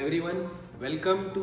everyone, welcome to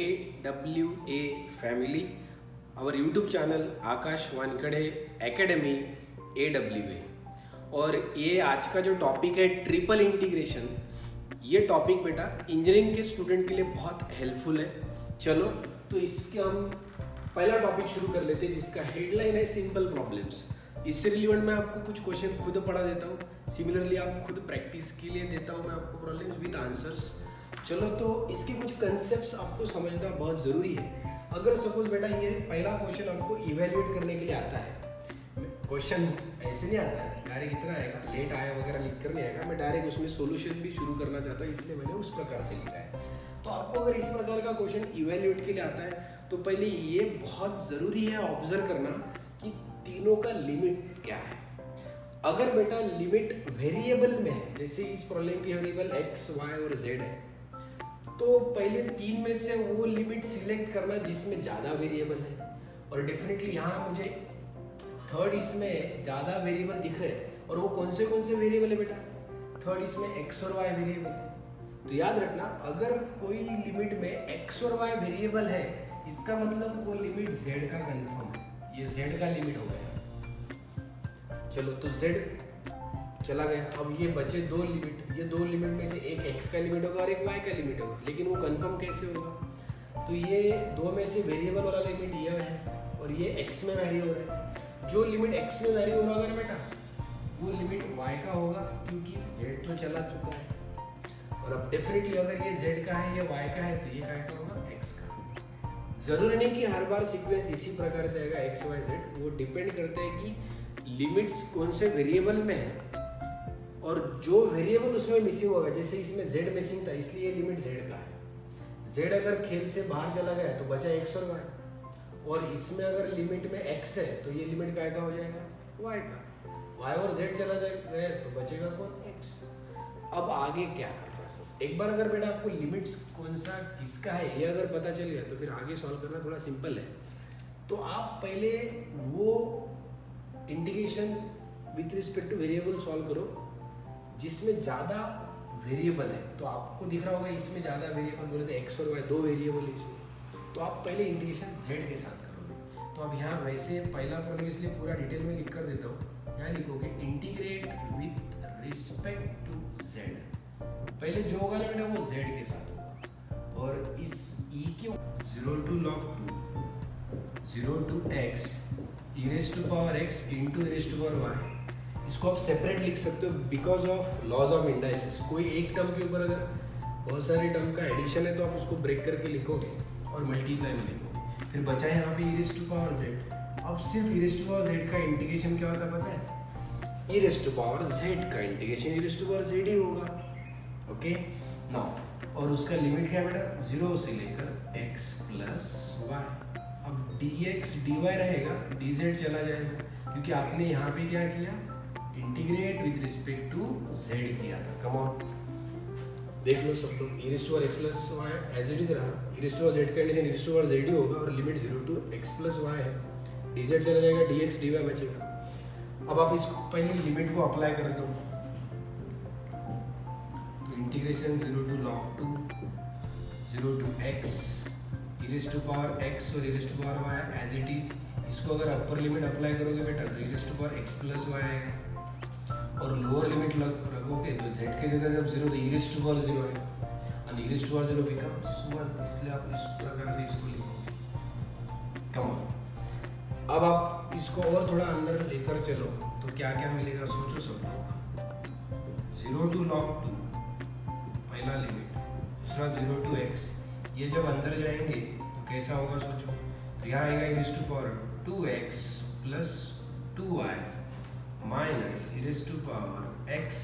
AWA family, our YouTube channel Aakash Wankhede academy AWA। और ये आज का जो टॉपिक है ट्रिपल इंटीग्रेशन, ये टॉपिक बेटा इंजीनियरिंग के स्टूडेंट के लिए बहुत हेल्पफुल है। चलो तो इसके हम पहला टॉपिक शुरू कर लेते हैं जिसका हेडलाइन है सिंपल प्रॉब्लम्स। इससे रिलेवेंट मैं आपको कुछ क्वेश्चन खुद पढ़ा देता हूँ, सिमिलरली आप खुद प्रैक्टिस के लिए देता हूँ मैं आपको प्रॉब्लम्स विद आंसर्स। चलो तो इसके कुछ कंसेप्ट्स आपको समझना बहुत ज़रूरी है। अगर सपोज बेटा ये पहला क्वेश्चन आपको इवेल्युएट करने के लिए आता है, क्वेश्चन ऐसे नहीं आता है डायरेक्ट इतना आएगा, लेट आया वगैरह लिख कर नहीं आएगा, मैं डायरेक्ट उसमें सोल्यूशन भी शुरू करना चाहता हूँ, इसलिए मैंने उस प्रकार से लिखा है। तो आपको अगर इस प्रकार का क्वेश्चन इवेल्युएट के लिए आता है तो पहले ये बहुत ज़रूरी है ऑब्जर्व करना कि तीनों का लिमिट क्या है। अगर बेटा लिमिट वेरिएबल में है, जैसे इस प्रॉब्लम की वेरिएबल x, y और z है, तो पहले तीन में से वो लिमिट सिलेक्ट करना जिसमें ज़्यादा वेरिएबल है। और डेफिनेटली यहाँ मुझे थर्ड इसमें ज़्यादा वेरिएबल दिख रहे हैं, और वो कौन से वेरिएबल है बेटा? थर्ड इसमें x और y वेरिएबल है। तो याद रखना, अगर कोई लिमिट में x और y वेरिएबल है, इसका मतलब वो लिमिट z का कंफर्म है, ये z का लिमिट हो गया। चलो तो z चला गया। अब ये बचे दो लिमिट, ये दो लिमिट में से एक x का लिमिट होगा और एक y का लिमिट होगा, लेकिन वो कंफर्म कैसे होगा? तो ये दो में से वेरिएबल वाला लिमिट ये है और ये x में वैरी हो रहा है। जो लिमिट x में वैरी हो रहा है बेटा, वो लिमिट y का होगा, क्योंकि z तो चला चुका है। और अब डेफिनेटली अगर ये z का है, ये y का है, तो ये काय का होगा? x का। जरूरी नहीं कि हर बार सीक्वेंस इसी प्रकार से आएगा x y z, वो डिपेंड करते हैं कि लिमिट्स कौन से वेरिएबल में है और जो वेरिएबल उसमें मिसिंग होगा। जैसे इसमें z मिसिंग था, इसलिए लिमिट z का है। z अगर खेल से बाहर चला गया तो बचा x और y, और इसमें अगर लिमिट में x है तो ये लिमिट काय का हो जाएगा? y का। y और z चला गया तो बचेगा कौन? x। अब आगे क्या करना है? एक बार अगर बेटा आपको लिमिट्स कौन सा किसका है ये अगर पता चल गया तो फिर आगे सॉल्व करना थोड़ा सिंपल है। तो आप पहले वो integration with respect to variable solve करो जिसमें ज़्यादा वेरिएबल है। तो आपको दिख रहा होगा इसमें ज़्यादा वेरिएबल बोले तो x और y दो वेरिएबल है इसमें, तो आप पहले इंटीग्रेशन z के साथ करोगे। तो अब यहाँ वैसे पहला प्रॉब्लम इसलिए पूरा डिटेल में लिख कर देता हूँ। यहाँ लिखोगे integrate with respect to z। पहले जो होगा ना बेटा वो z के साथ होगा, और इस e के 0 to log 2 0 to x e raised to power x into e raised to power y, इसको आप सेपरेट लिख सकते हो because of laws of indices. कोई एक टर्म के ऊपर अगर बहुत सारे टर्म का एडिशन है तो आप उसको ब्रेक करके लिखोगे और मल्टीप्लाई में लिखोगे। फिर बचा है यहाँ पे e raised to power z। अब सिर्फ e raised to power z का इंटीग्रेशन क्या होता है पता है? e raised to power z का integration e raised to power z ही होगा। ओके नाउ, और उसका लिमिट क्या है बेटा? 0 से लेकर x प्लस y। अब dx dy रहेगा, dz चला जाएगा, क्योंकि आपने यहाँ पे क्या किया? Integrate with respect to z किया था। कम ऑन देख लो सब लोग, e raised to power x plus y as it is रहा, e raised to power z का integration e raised to power z ही होगा, और limit 0 to x plus y है, dz चला जाएगा, dx dy बचेगा। अब आप इसको पहले लिमिट को अप्लाई कर दो, तो integration 0 to log 2 0 to x e raised to power x और e raised to power y as it is. इसको अगर अपर लिमिट अप्लाई करोगे बेटा तो e raised to power x plus y आएगा, और लोअर लिमिट रखोगे तो z की जगह जब 0 तो e raised to power 0 है, और e raised to power 0 becomes 1, इसलिए आप इस प्रकार से इसको लिखोगे। कम ऑन, अब आप इसको और थोड़ा अंदर लेकर चलो तो क्या क्या मिलेगा सोचो सब लोग। 0 to log 2 पहला लिमिट, दूसरा 0 to x, ये जब अंदर जाएंगे तो कैसा होगा सोचो। तो यहाँ आएगा e raised to power 2x plus 2y minus e raised to power x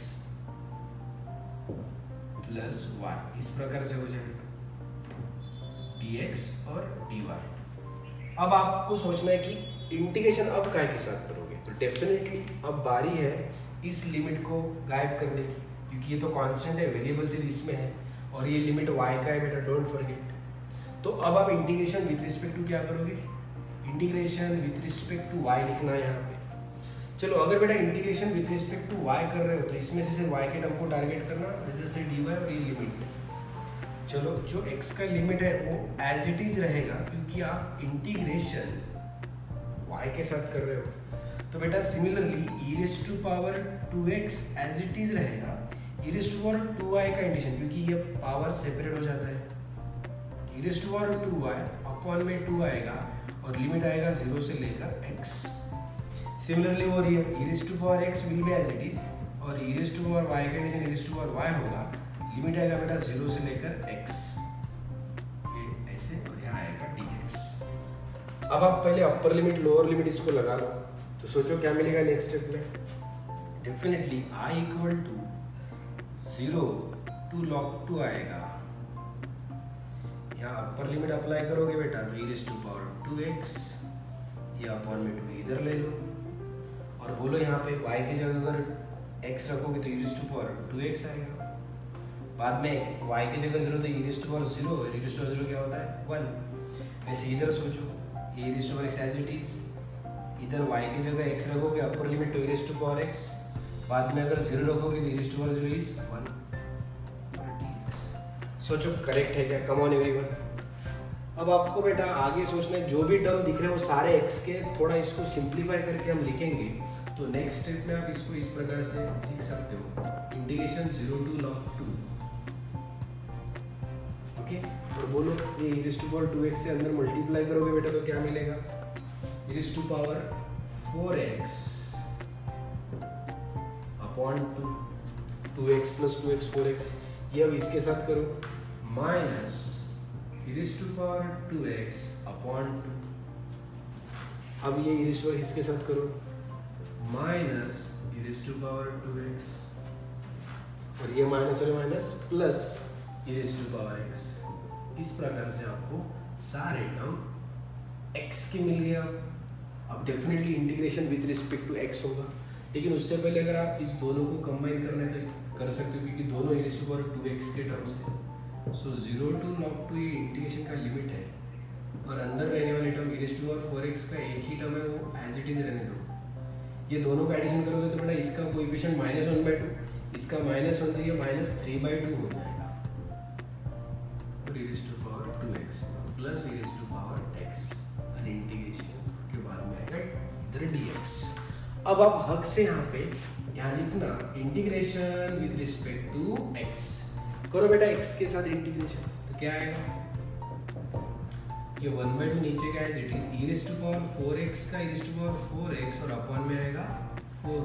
plus y, इस प्रकार से हो जाएगा dx और dy। अब आपको सोचना है कि इंटीग्रेशन अब काय के साथ करोगे, तो डेफिनेटली अब बारी है इस लिमिट को गायब करने की, क्योंकि ये तो कांस्टेंट है, वेरिएबल सिर्फ इसमें है, और ये लिमिट y का है बेटा, डोंट फॉरगेट। तो अब आप इंटीग्रेशन विथ रिस्पेक्ट टू क्या करोगे? Integration with respect to y लिखना है यहाँ पे। चलो अगर बेटा integration with respect to y कर रहे हो तो इसमें से सिर्फ y के टर्म को टारगेट करना, इधर से dy और ये लिमिट। चलो जो x का लिमिट है वो एज इट इज रहेगा, क्योंकि आप इंटीग्रेशन y के साथ कर रहे हो। तो बेटा similarly e raise to power 2x as it is रहेगा, e raise to power 2y का इंटीग्रेशन, क्योंकि ये पावर सेपरेट हो जाता है, e raise to power 2y upon में 2 आएगा और लिमिट आएगा 0 से लेकर x। सिमिलरली हो रही है, e raise to power x will be as it is और e raise to power y का integration e raise to power y होगा, लिमिट आएगा बेटा 0 से लेकर x, ये ऐसे, और यहाँ आएगा dx। अब आप पहले अपर लिमिट लोअर लिमिट इसको लगा लो, तो सोचो क्या मिलेगा नेक्स्ट स्टेप में। Definitely i equal to 0 to log 2 आएगा। यहाँ अपर लिमिट अप्लाई करोगे बेटा तो e raise to power 2x, ये अपॉन में 2 इधर ले लो और बोलो यहाँ पे y की जगह अगर x रखोगे तो e raise to power 2x आएगा। बाद में y की जगह 0 तो e raise to power 0, e raise to power 0 क्या होता है 1। वैसे इधर सोचो e raise to power x as it is, इधर y की जगह x रखोगे अपर लिमिट तो e raise to power x, बाद में अगर 0 रखोगे तो e raise to power 0 is 1 dx। सोचो करेक्ट है क्या? Come on everyone. अब आपको बेटा आगे सोचना है, जो भी टर्म दिख रहे हो सारे x के, थोड़ा इसको सिंप्लीफाई करके हम लिखेंगे। तो नेक्स्ट स्टेप में आप इसको इस प्रकार से लिख सकते हो, इंटीग्रेशन 0 टू log 2, ओके। और बोलो ये e raise to power 2x से अंदर मल्टीप्लाई करोगे बेटा तो क्या मिलेगा, e raise to power 4x upon 2x plus 2x 4x। ये अब इसके साथ करो, minus e raise to power 2x upon 2। अब ये e रेज़ टू पावर इसके साथ करो, minus e raise to power 2x, और ये माइनस और minus plus e raise to power x। इस प्रकार से आपको सारे टर्म x के मिल गए। अब definitely integration with respect to x होगा, लेकिन उससे पहले अगर आप इस दोनों को कंबाइन करना है तो कर सकते हो, क्योंकि दोनों e raise to power 2x के टर्म्स हैं। सो 0 टू log 2 ये इंटीग्रेशन का लिमिट है, और अंदर रहने वाले term e raise to power 4x का एक ही टर्म है, वो एज इट इज रहने दो। ये दोनों का एडिशन करोगे तो बेटा इसका कोएफिशिएंट -1/2, इसका -1 तो ये -3/2 हो जाएगा, और e raise to power 2x plus e raise to power x, और इंटीग्रेशन के बाद में आएगा इधर dx। अब आप हक से यहाँ पे यहाँ लिखना integration with respect to x। करो बेटा x के साथ इंटीग्रेशन, तो क्या आएगा, ये 1/2 नीचे का as it is, e raise to power 4x का e raise to power 4x और अपॉन में आएगा 4,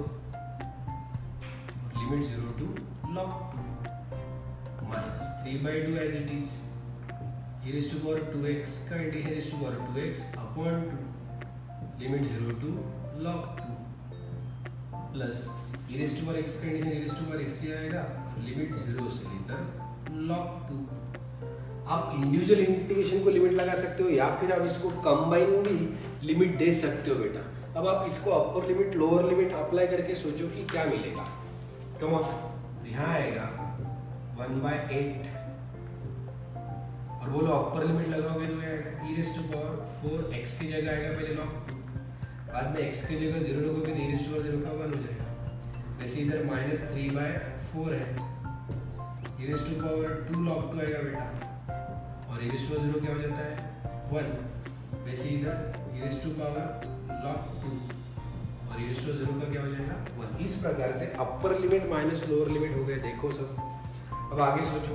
limit 0 to log 2, minus 3/2 as it is, e raise to power 2x का integration e raise to power 2x upon 2, limit 0 to log 2, plus e raise to power x का integration e raise to power x ही आएगा और limit 0 से लेकर log 2। आप individual integration को limit लगा सकते हो, या फिर आप इसको कंबाइन भी लिमिट दे सकते हो बेटा। अब आप इसको upper limit lower limit apply करके सोचो कि क्या मिलेगा। कम ऑन, यहाँ आएगा 1/8, और बोलो अपर लिमिट लगाओगे तो आएगा e raise to power 4x की जगह आएगा पहले log 2, बाद में x की जगह 0 रखोगे तो e रेज़ टू पावर 0 का 1 हो जाएगा। वैसे इधर -3/4 है, e raise to power 2 log 2 आएगा बेटा, और e रेज़ टू पावर 0 क्या हो जाता है 1। वैसे इधर e raise to power log 2 और e रेज़ टू पावर 0 का क्या हो जाएगा 1। इस प्रकार से upper limit minus lower limit हो गए। देखो सब, अब आगे सोचो,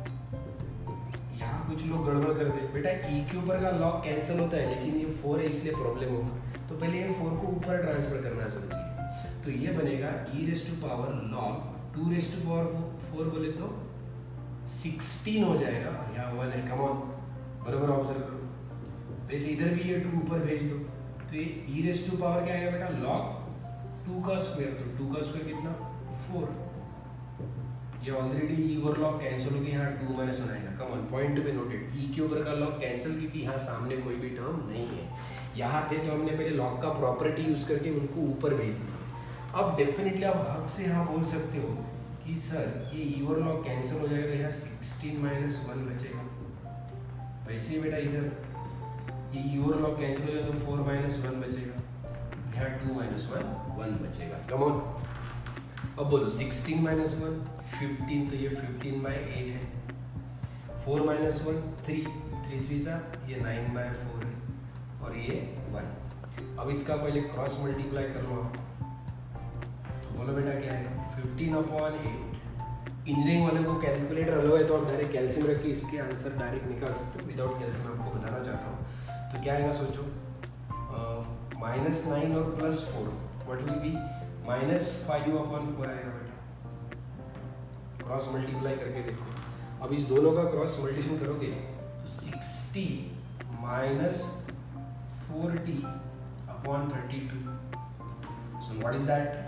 यहाँ कुछ लोग गड़बड़ करते हैं बेटा, e के ऊपर का log कैंसिल होता है, लेकिन ये 4 है इसलिए प्रॉब्लम होगा, तो पहले ये 4 को ऊपर ट्रांसफर करना जरूरी है। तो ये बनेगा e raise to power log 2 raise to power 4 बोले तो 16 हो जाएगा, यहाँ 1 है। कम ऑन, बराबर ऑब्जर्व करो। वैसे इधर भी ये 2 ऊपर भेज दो, तो ये e रेज़ टू पावर क्या आएगा बेटा log 2 का स्क्वायर, तो 2 का स्क्वायर कितना 4। ये ऑलरेडी e और log कैंसिल हो गए, यहाँ 2 - 1 आएगा। Come on, point to be noted, e के ऊपर का log कैंसिल, क्योंकि यहाँ सामने कोई भी टर्म नहीं है। यहाँ थे तो हमने पहले log का प्रॉपर्टी यूज करके उनको ऊपर भेज दिया। अब डेफिनेटली आप हक से यहाँ बोल सकते हो कि सर ये e और log कैंसिल हो जाएगा, तो यहाँ 16 - 1 बचेगा। वैसे ही बेटा इधर ये e और log कैंसिल हो जाएगा तो 4 - 1 बचेगा, यहाँ 2 - 1 बचेगा। कम ऑन, अब बोलो 16 - 1 15, तो ये 15/8 है। 4 माइनस 1 3, 3 3 सा ये 9/4 है और ये 1। अब इसका पहले क्रॉस मल्टीप्लाई कर लो आप, तो बोलो बेटा क्या आएगा 15/8। इंजीनियरिंग वाले को कैलकुलेटर अलो है तो आप डायरेक्ट कैल्शियम रख के इसके आंसर डायरेक्ट निकाल सकते हो। विदाउट कैल्शियम आपको बताना चाहता हूँ, तो क्या आएगा सोचो, -9 और +4 व्हाट विल बी -5/4 आएगा बेटा। क्रॉस मल्टीप्लाई करके देखो, अब इस दोनों का क्रॉस मल्टीप्लिकेशन करोगे तो 60 - 40/32। So what is that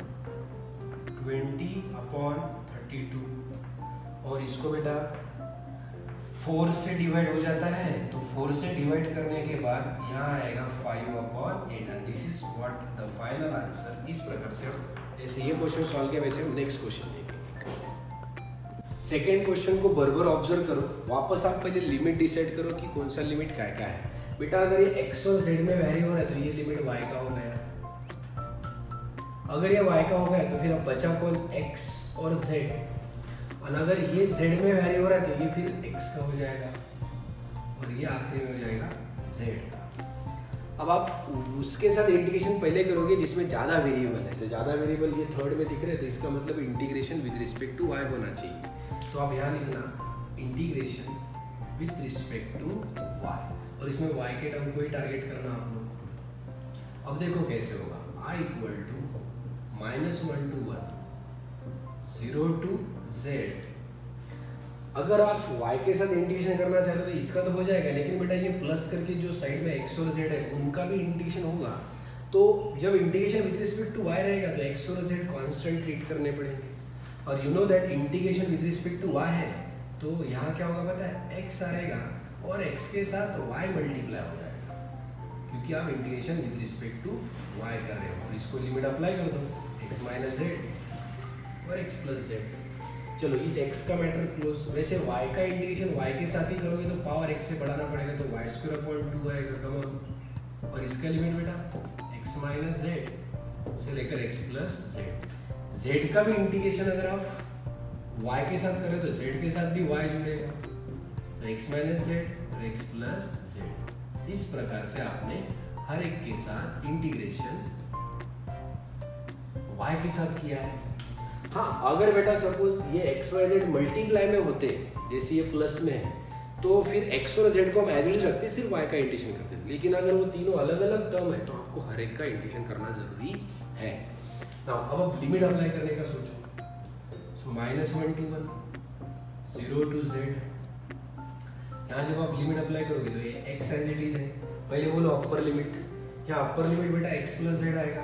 20/32। और इसको बेटा 4 से डिवाइड हो जाता है, तो 4 से डिवाइड करने के बाद यहाँ आएगा 5/8 and this is what the final answer. इस प्रकार से जैसे ये क्वेश्चन सॉल्व किया वैसे हम नेक्स्ट क्वेश्चन देखेंगे। सेकेंड क्वेश्चन को बराबर ऑब्जर्व करो, वापस आप पहले लिमिट डिसाइड करो कि कौन सा लिमिट क्या क्या है। बेटा अगर ये x और z में वैरी हो रहा है तो ये लिमिट y का हो गया, अगर ये y का हो गया तो फिर अब बचा कौन x और z, और अगर ये z में वैरी हो रहा है तो ये फिर x का हो जाएगा और ये आखिरी में हो जाएगा z का। अब आप उसके साथ इंटीग्रेशन पहले करोगे जिसमें ज़्यादा वेरिएबल है, तो ज़्यादा वेरिएबल ये थर्ड में दिख रहे हैं तो इसका मतलब integration with respect to y होना चाहिए। तो आप यहाँ लिखना integration with respect to y, और इसमें y के टर्म को ही टारगेट करना आप लोग। अब देखो कैसे होगा, i = -1 to 1 0 to z। अगर आप y के साथ इंटीग्रेशन करना चाहते हो तो इसका तो हो जाएगा, लेकिन बेटा ये प्लस करके जो साइड में x और z है उनका भी इंटीग्रेशन होगा। तो जब integration with respect to y रहेगा तो x और z कांस्टेंट ट्रीट करने पड़ेंगे, और you know that integration with respect to y है तो यहाँ क्या होगा पता है, x आएगा और x के साथ y मल्टीप्लाई हो जाएगा, क्योंकि आप integration with respect to y कर रहे हो। और इसको लिमिट अप्लाई कर दो, x - z और x + z। चलो इस x का मैटर क्लोज। वैसे y का इंटीग्रेशन y के साथ ही करोगे तो पावर x से बढ़ाना पड़ेगा, तो y² आएगा कम। और इसका लिमिट बेटा x - z से लेकर x + z। z का भी इंटीग्रेशन अगर आप y के साथ करें तो z के साथ भी y जुड़ेगा, तो x - z और x + z। इस प्रकार से आपने हर एक के साथ इंटीग्रेशन y के साथ किया है। हाँ, अगर बेटा सपोज ये x y z मल्टीप्लाई में होते जैसे ये प्लस में है तो फिर x और z को हम एज इट इज रखते, सिर्फ y का इंटीग्रेशन करते। लेकिन अगर वो तीनों अलग अलग टर्म है तो आपको हर एक का इंटीग्रेशन करना जरूरी है। अब आप लिमिट अप्लाई करने का सोचो, सो -1 to 1 0 to z। यहाँ जब आप लिमिट अप्लाई करोगे तो ये x एज इट इज है। पहले बोलो अपर लिमिट, यहाँ अपर लिमिट बेटा x + z आएगा,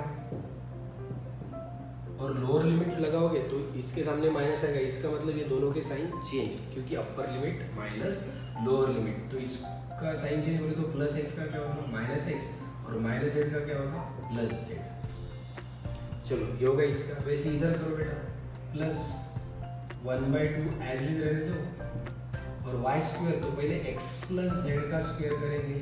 और लोअर लिमिट लगाओगे तो इसके सामने माइनस आएगा, इसका मतलब ये दोनों के साइन चेंज, क्योंकि upper limit minus lower limit, तो इसका साइन चेंज बोले तो +x का क्या होगा -x और -z का क्या होगा +z। चलो ये होगा इसका। वैसे इधर करो बेटा, +1/2 एज इट इज रहने दो, और y², तो पहले x + z का स्क्वायर करेंगे,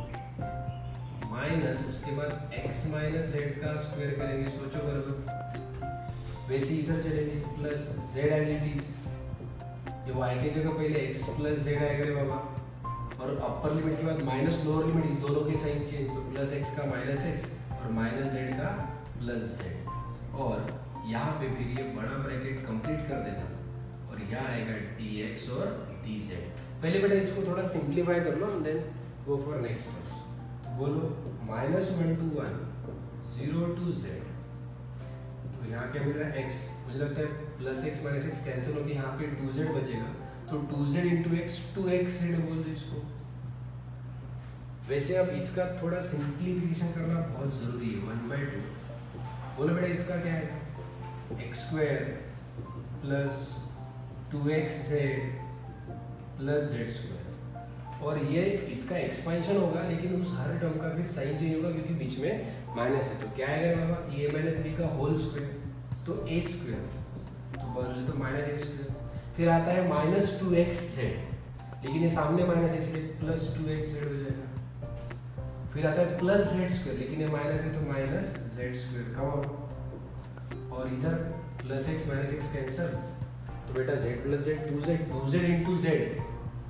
माइनस उसके बाद x - z का स्क्वायर करेंगे। सोचो बराबर। वैसे इधर चलेंगे +z एज इट इज, ये y की जगह पहले x + z आएगा रे बाबा, और अपर लिमिट के बाद माइनस लोअर लिमिट, इस दोनों के साइन चेंज, तो +x का -x और -z का +z। और यहाँ पे फिर ये बड़ा ब्रैकेट कंप्लीट कर देना, और यहाँ आएगा dx और dz। पहले बेटा इसको थोड़ा सिंप्लीफाई कर लो and then go for next steps. तो बोलो -1 to 1 0 to z। तो यहाँ क्या मिल रहा है x, मुझे लगता है +x - x कैंसिल होकर यहाँ पे 2z बचेगा, तो 2z × x 2xz बोल दो इसको। वैसे अब इसका थोड़ा सिंप्लीफिकेशन करना बहुत जरूरी है, 1/2। बोलो बेटा इसका क्या है, x² + 2xz + z², और ये इसका एक्सपेंशन होगा, लेकिन उस हर टर्म का फिर साइन चेंज होगा क्योंकि बीच में माइनस है, तो क्या आएगा बाबा a - b का होल स्क्वायर, तो a², तो बोले तो -x²। फिर आता है -2xz, लेकिन ये सामने माइनस है इसलिए +2xz हो जाएगा। फिर आता है +z², लेकिन ये माइनस है तो -z², कम। और इधर +x - x कैंसिल, तो बेटा z + z 2z × z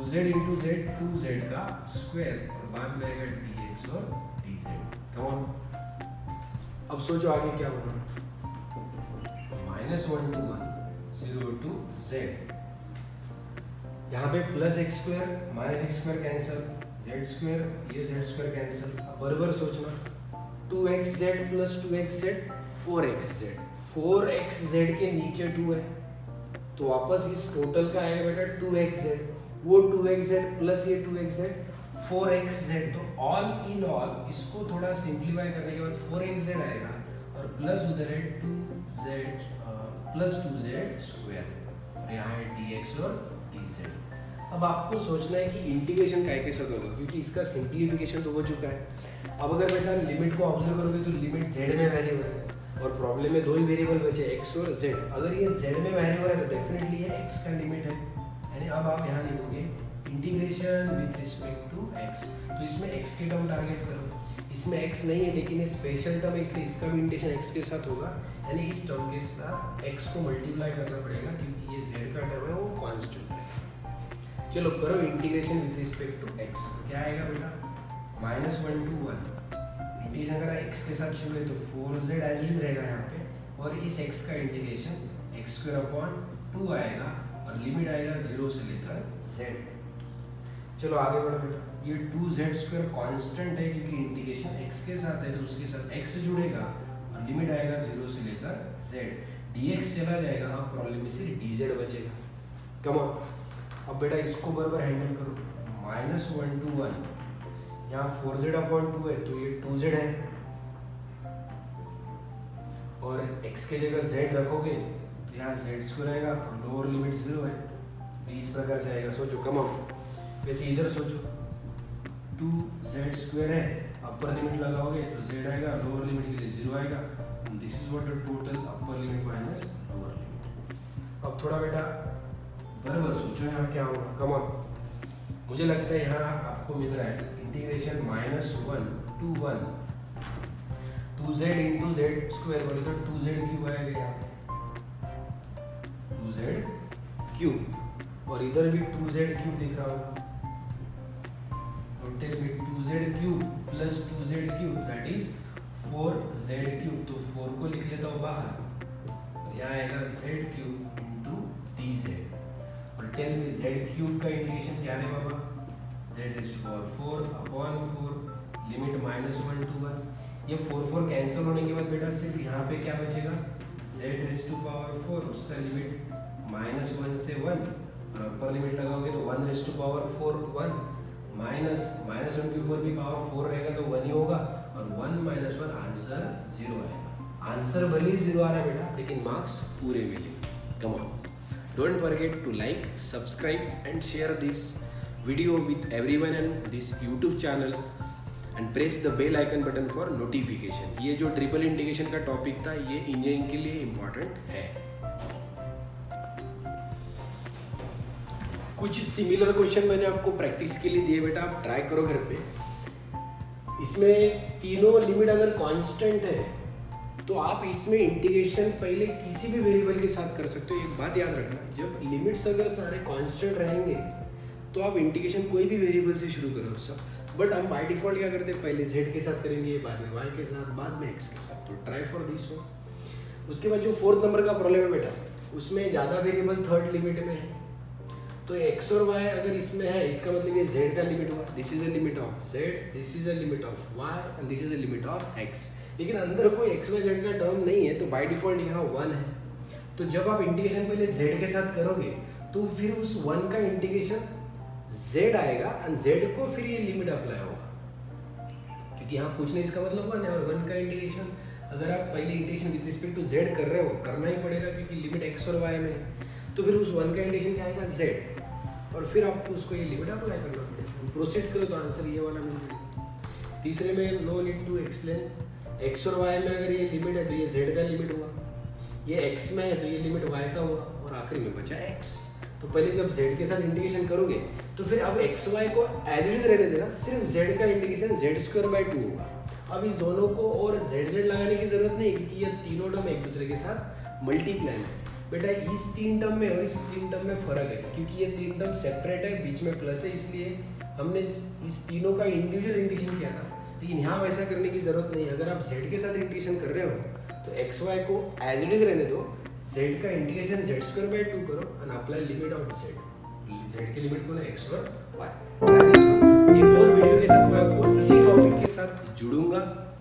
2z into z 2z का स्क्वायर और बाद में आएगा dx और dz। कम अब सोचो आगे क्या होगा, -1 to 1 0 to z, यहाँ पे plus x square minus x square cancel, z square ये जेड स्क्वायर कैंसिल। अब बराबर सोचना 2xz plus 2xz 4xz, 4xz के नीचे 2 है तो वापस इस टोटल का आएगा बेटा 2xz, वो 2xz प्लस ये 2xz 4xz। तो ऑल इन ऑल इसको थोड़ा सिंप्लीफाई करने के बाद 4xz आएगा और प्लस उधर है 2z प्लस 2z स्क्वायर और यहाँ है dx और dz। अब आपको सोचना है कि इंटीग्रेशन काय के साथ होगा क्योंकि इसका सिंप्लीफिकेशन तो हो चुका है। अब अगर बेटा लिमिट को ऑब्जर्व करोगे तो लिमिट z में वैरी हो रहा है और प्रॉब्लम में दो ही वेरिएबल बचे x और z। अगर ये z में वैरी हो रहा है तो डेफिनेटली ये x का लिमिट है, यानी अब आप यहाँ लिखोगे integration with respect to x। तो इसमें x के टर्म टारगेट करो, इसमें x नहीं है लेकिन ये स्पेशल टर्म है इसलिए इसका भी इंटीग्रेशन x के साथ होगा, यानी इस टर्म के साथ x को मल्टीप्लाई करना पड़ेगा क्योंकि ये z का टर्म है वो कांस्टेंट है। चलो करो integration with respect to x, क्या आएगा बेटा -1 to 1, इंटीग्रेशन करा x के साथ शुरू है तो 4z एज इट इज रहेगा यहाँ पे और इस x का इंटीग्रेशन x² / 2 आएगा और लिमिट आएगा 0 से लेकर z। चलो आगे बढ़ो बेटा, ये 2z² कांस्टेंट है क्योंकि इंटीग्रेशन x के साथ है तो उसके साथ x जुड़ेगा और लिमिट आएगा 0 से लेकर z, dx चला जाएगा, अब प्रॉब्लम में सिर्फ dz बचेगा। कम ऑन अब बेटा इसको बराबर हैंडल करो, -1 to 1, यहाँ 4z/2 है तो ये 2z है और x के जगह z रखोगे तो यहाँ z² आएगा और लोअर लिमिट 0 है तो इस प्रकार से आएगा। सोचो कम ऑन, वैसे इधर सोचो 2z² है, अपर लिमिट लगाओगे तो z आएगा, लोअर लिमिट के लिए 0 आएगा, this is what total upper limit minus lower limit. अब थोड़ा बेटा बराबर सोचो यहाँ क्या होगा, कम ऑन मुझे लगता है यहाँ आपको मिल रहा है integration -1 to 1 2z into z square बोले तो 2z³ आएगा यहाँ पे 2z³ और इधर भी 2z³ दिख रहा होगा और tell me 2z³ plus 2z³ that is 4z³ तो 4 को लिख लेता हूँ बाहर और यहाँ आएगा z³ इंटू dz और टेल मी z³ का इंटीग्रेशन क्या है बाबा z⁴/4 लिमिट -1 to 1। ये 4 कैंसिल होने के बाद बेटा सिर्फ यहाँ पे क्या बचेगा z⁴, उसका लिमिट -1 से 1 और अपर लिमिट लगाओगे तो 1⁴ 1 -1 के ऊपर भी पावर 4 रहेगा तो 1 ही होगा और 1 - 1 आंसर 0 आएगा। आंसर भले ही 0 आ रहा है बेटा लेकिन मार्क्स पूरे मिले। Come on, don't forget to like, subscribe and share this video with everyone on this YouTube channel and press the bell icon button for notification। ये जो ट्रिपल इंटीग्रेशन का टॉपिक था ये इंजीनियरिंग के लिए इम्पोर्टेंट है। कुछ सिमिलर क्वेश्चन मैंने आपको प्रैक्टिस के लिए दिए बेटा, आप ट्राई करो घर पे। इसमें तीनों लिमिट अगर कांस्टेंट है तो आप इसमें इंटीग्रेशन पहले किसी भी वेरिएबल के साथ कर सकते हो। एक बात याद रखना, जब लिमिट्स अगर सारे कांस्टेंट रहेंगे तो आप इंटीग्रेशन कोई भी वेरिएबल से शुरू करो सब, बट हम बाय डिफॉल्ट क्या करते हैं पहले z के साथ करेंगे, बाद में y के साथ, बाद में x के साथ। तो ट्राई फॉर दिस वन। उसके बाद जो 4th नंबर का प्रॉब्लम है बेटा उसमें ज़्यादा वेरिएबल थर्ड लिमिट में है तो x और y अगर इसमें है इसका मतलब ये z का लिमिट हुआ, this is a limit of z, this is a limit of y and this is a limit of x। लेकिन अंदर कोई x y z का टर्म नहीं है तो बाय डिफॉल्ट यहाँ 1 है। तो जब आप इंटीग्रेशन पहले z के साथ करोगे तो फिर उस 1 का इंटीग्रेशन z आएगा एंड z को फिर ये लिमिट अप्लाई होगा क्योंकि यहाँ कुछ नहीं, इसका मतलब 1 है और 1 का इंटीग्रेशन अगर आप पहले integration with respect to z कर रहे हो करना ही पड़ेगा क्योंकि लिमिट x और y में है तो फिर उस 1 का इंटीग्रेशन क्या आएगा z और फिर आपको उसको ये लिमिट अप्लाई करना पड़ेगा। प्रोसीड करो तो आंसर ये वाला मिल जाएगा। तीसरे में no need to explain, x और y में अगर ये लिमिट है तो ये z का लिमिट हुआ, ये x में है तो ये लिमिट y का हुआ और आखिरी में बचा x। तो पहले जब z के साथ इंटीग्रेशन करोगे तो फिर अब x y को एज इट इज रहने देना, सिर्फ z का इंटीग्रेशन z² / 2 होगा। अब इस दोनों को और z लगाने की जरूरत नहीं क्योंकि ये तीनों टर्म एक दूसरे के साथ मल्टीप्लाई है बेटा इस 3 टर्म में और इस 3 टर्म में फ़र्क है, क्योंकि ये 3 टर्म सेपरेट है, बीच में प्लस है, इसलिए हमने इस तीनों का इंडिविजुअल इंटीग्रेशन किया था। लेकिन यहाँ वैसा करने की ज़रूरत नहीं है। अगर आप z के साथ इंटीग्रेशन कर रहे हो तो एक्स वाई को एज इट इज़ रहने दो, z का इंटीग्रेशन z² करो and apply limit of z की लिमिट कौन है, x और y। एक और वीडियो के साथ मैं आपको इसी टॉपिक के साथ जुड़ूंगा।